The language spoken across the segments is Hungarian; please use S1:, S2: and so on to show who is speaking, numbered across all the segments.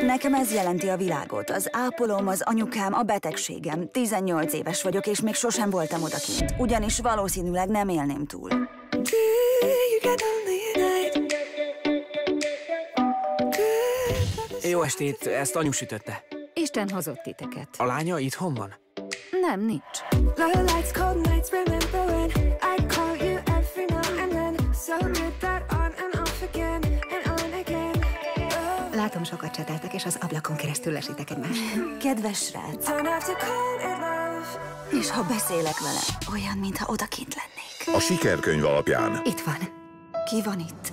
S1: Nekem ez jelenti a világot. Az ápolom, az anyukám, a betegségem. 18 éves vagyok, és még sosem voltam odakint. Ugyanis valószínűleg nem élném túl.
S2: Jó estét, ezt anyu sütötte.
S3: Isten hozott titeket.
S2: A lánya itthon van?
S3: Nem, nincs. Látom, sokat cseteltek, és az ablakon keresztül lesítek egymást.
S1: Kedves srác. És ha beszélek vele, olyan, mintha odakint lennék.
S4: A sikerkönyv alapján.
S3: Itt van.
S1: Ki van itt?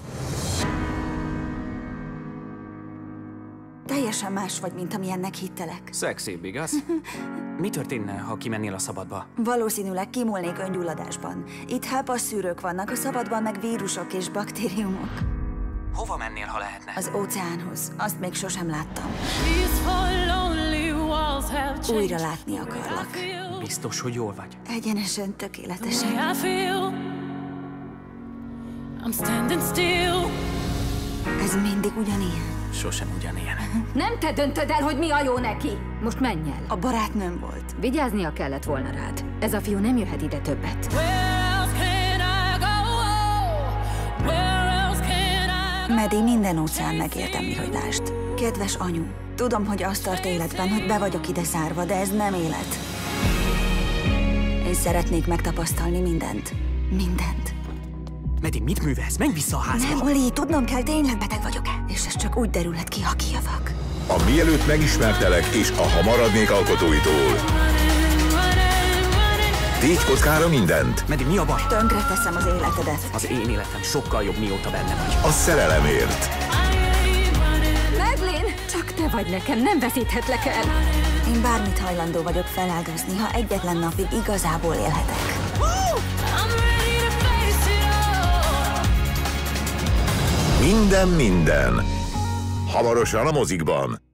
S1: Teljesen más vagy, mint amilyennek hittelek.
S2: Szexibb, igaz? Mi történne, ha kimennél a szabadba?
S1: Valószínűleg kimúlnék öngyulladásban. Itt HEPA szűrők vannak, a szabadban meg vírusok és baktériumok.
S2: Hova mennél, ha lehetne?
S1: Az óceánhoz. Azt még sosem láttam. Újra látni akarlak.
S2: Biztos, hogy jól vagy?
S1: Egyenesen, tökéletesen. Ez mindig ugyanilyen.
S2: Sosem ugyanilyen.
S3: Nem te döntöd el, hogy mi a jó neki. Most menj el.
S1: A barátnőm volt.
S3: Vigyáznia kellett volna rád. Ez a fiú nem jöhet ide többet.
S1: Medi, minden óceán megérdemli, hogy lásd. Kedves anyu, tudom, hogy azt tart életben, hogy be vagyok ide zárva, de ez nem élet. És szeretnék megtapasztalni mindent. Mindent.
S2: Medi, mit művelsz? Menj vissza a házba!
S1: Nem, Oli, tudnom kell, tényleg beteg vagyok-e? És ez csak úgy derülhet ki, ha kijövök.
S4: A Mielőtt megismertelek és a Ha maradnék alkotóitól. Tégy kockára mindent.
S2: Medi, mi a baj?
S1: Tönkre teszem az életedet.
S2: Az én életem sokkal jobb, mióta benne vagy.
S4: A szerelemért.
S3: Medlin, csak te vagy nekem, nem veszíthetlek el.
S1: Én bármit hajlandó vagyok feláldozni, ha egyetlen napig igazából élhetek.
S4: Minden. Hamarosan a mozikban.